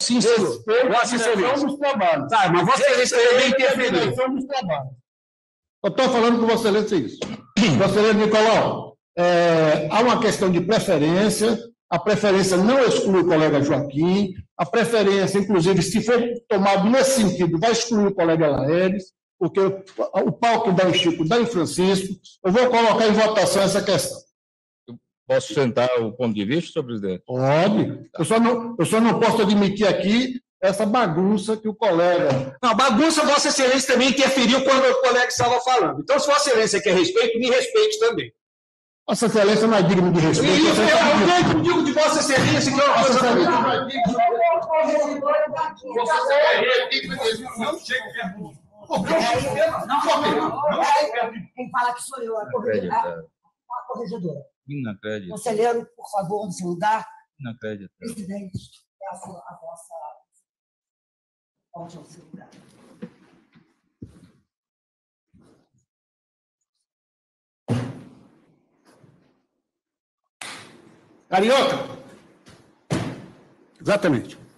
Sim, senhor. Vossa Excelência. Dos trabalhos. Tá, mas Vossa Excelência também interferiu. Dos trabalhos. Eu estou falando com Vossa Excelência isso. Vossa Excelência, Nicolau, há uma questão de preferência. A preferência não exclui o colega Joaquim. A preferência, inclusive, se for tomado nesse sentido, vai excluir o colega Laeres, porque o palco dá em Chico, dá em Francisco. Eu vou colocar em votação essa questão. Posso sustentar o ponto de vista, senhor presidente? Pode. Eu só não posso admitir aqui essa bagunça que o colega... Não, bagunça, Vossa Excelência também interferiu quando o colega estava falando. Então, se Vossa Excelência quer respeito, me respeite também. Vossa Excelência não é digno de respeito. E isso eu digo de Vossa Excelência, que é uma coisa também. Quem fala que sou eu, a corregedora. Inacreditável. Conselheiro, por favor, no seu lugar. Inacreditável. Presidente, peço a vossa... Volte ao seu lugar. Carioca. Exatamente.